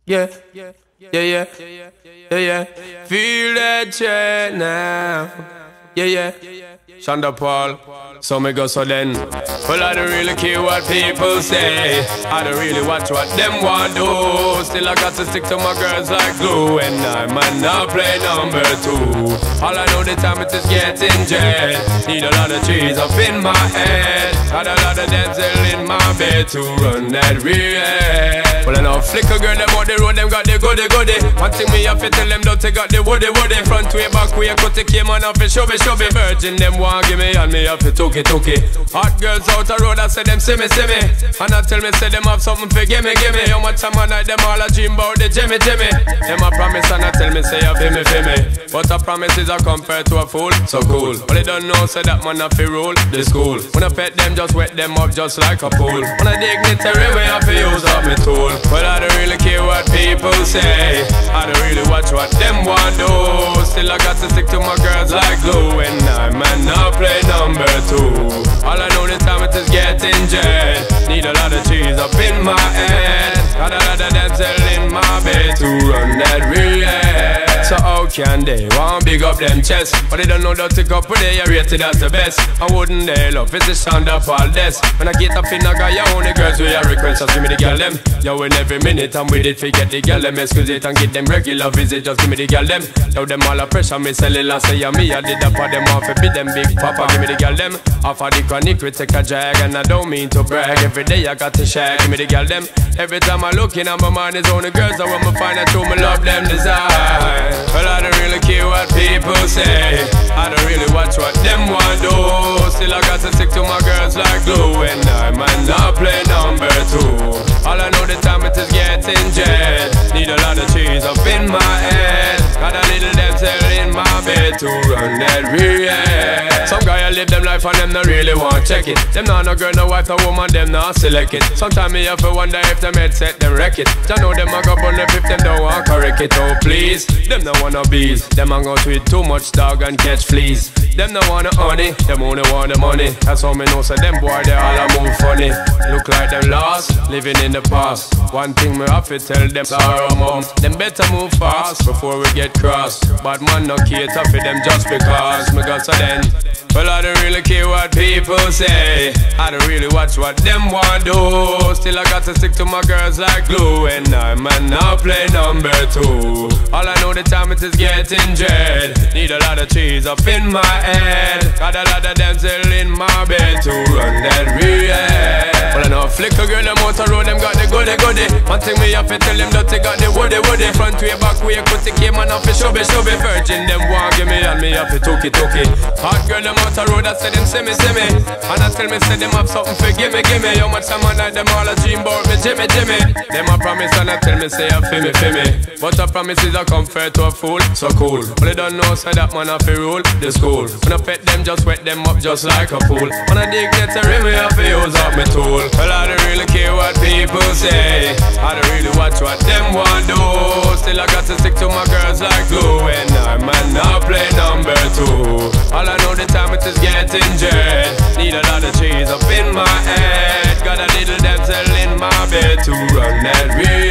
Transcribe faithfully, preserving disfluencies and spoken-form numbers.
Yeah, yeah, yeah, yeah, yeah, yeah. Feel that chair now. Yeah, yeah. Shonda Paul, so me go so then. Well, I don't really care what people say. I don't really watch what them want do. Still I got to stick to my girls like glue. And I might not play number two. All I know the time it is getting jet. Need a lot of trees up in my head. Got a lot of Denzel in my bed to run that real head. Well, I know flicker girl, them on the road, them got the goody goody. One thing me have to tell them, don't take out the woody woody. Front way, back way, cut the came on off, show me, show me. Virgin, them want give me, and me have to took it, took it. Hot girls out the road, I say them see me, see me. And I tell me, say them have something for give me, give me. How much time I night, them all a dream about the Jimmy, Jimmy. Them a promise, and I tell me, say you feel me, feel me. But a promise is a compare to a fool, so cool. But they don't know, say that man a fi rule the school. When I pet them, just wet them up just like a pool. When I dignitary, we have to use up me tool. Well, I don't really care what people say. I don't really watch what them want do. Still I got to stick to my girls like glue. And I man not play number two. All I know this time it is getting jet. Need a lot of cheese up in my head. Got a lot of Denzel in my bed to run that real head. So how can they want big up them chest? But they don't know that to go put they are rated as the best. I wouldn't they love it's the sound of all this. When I get up in a guy, you only girls with your request. Just give me the girl them. Yo, in every minute I'm with it, forget the girl them. Excuse it and get them regular visit. Just give me the girl them. Yo, them all a pressure me sell it and say yeah, me I did that for them off. Beat them big papa, give me the girl them. Off of the chronic we take a drag. And I don't mean to brag. Every day I got to shag. Give me the girl them. Every time I look in on my mind is only girls. I want me find out who me love them desire. Well, I don't really care what people say. I don't really watch what them want do. Still I got to stick to my girls like glue. And I might not play number two. All I know the time it is getting jet. Need a lot of cheese up in my head. Got a little Denzel in my bed to run that real head. Some guy I live them life and them not really want check it. Them not no girl, no wife, no woman, them not select it. Sometimes me have to wonder if them headset them wreck it. I know them a go burn up if them don't want correct it. Oh please, them no wanna bees. Them a go tweet too much dog and catch fleas. Them no wanna honey, them only want the money. That's how me know so them boy they all a move funny. Look like them lost, living in the past. One thing me have to tell them sorrow mom. Them better move fast before we get cross. Bad man no cater for them just because me got so then. Well, I don't really care what people say. I don't really watch what them want do. Still I got to stick to my girls like glue. And I might not play number two. All I know the time it is getting jet. Need a lot of cheese up in my head. Got a lot of Denzel in my bed to run that real head. Well, I know flicker girl, them out the road, them got the goody goody. One thing me have to tell them that they got the woody woody. Front way, back way, cut the came on off the shove shove. Virgin, them want give me and me have to took it, took it. Hot girl, them out the road, I say them see me, see me. And I tell me, say them have something for give me, give me. How much time I night, them all a dream about me, Jimmy, Jimmy. Them a promise and I tell me, say you feel me, feel me. But a promise is a comfort to a fool, so cool. But they don't know, say that man have to rule the school. When I pet them, just wet them up just like a pool. When I dignitary, me have to use up my tool. Well, I don't really care what people say. I don't really watch what them want do. Still I got to stick to my girls like glue. And I might not play number two. All I know the time it is getting jet. Need a lot of cheese up in my head. Got a little Denzel in my bed to run that real